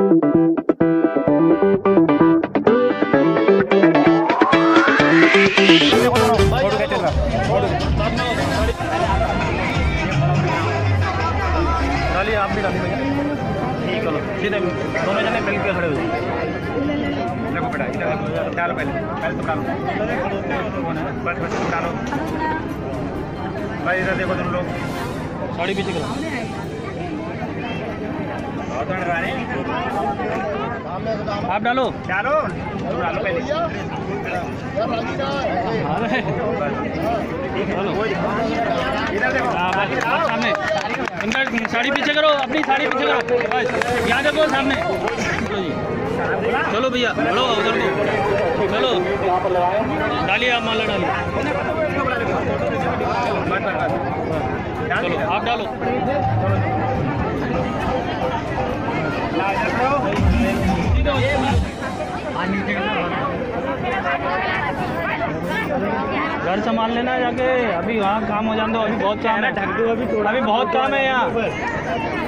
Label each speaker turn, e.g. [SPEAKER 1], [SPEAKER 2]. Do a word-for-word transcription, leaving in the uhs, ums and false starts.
[SPEAKER 1] डालिए, आप भी डालिए भैया। ठीक है, सीधे दोनों जने मिल के खड़े हो जाइए। देखो बेटा, इधर डालो, पहले पहले तो डालो, बस बस डालो भाई। इधर देखो तुम लोग, साड़ी पीछे करो। आप डालो डालो डालो पहले। इधर देखो सामने, इनका साड़ी पीछे करो, अपनी साड़ी पीछे करो, बस यहाँ देखो सामने। चलो जी, चलो भैया, बढ़ो उधर को, चलो डालिए, आप माला डालिए। चलो आप डालो। घर संभाल लेना जाके, अभी वहाँ काम हो जाने दो, अभी बहुत काम है, अभी बहुत काम है यहाँ।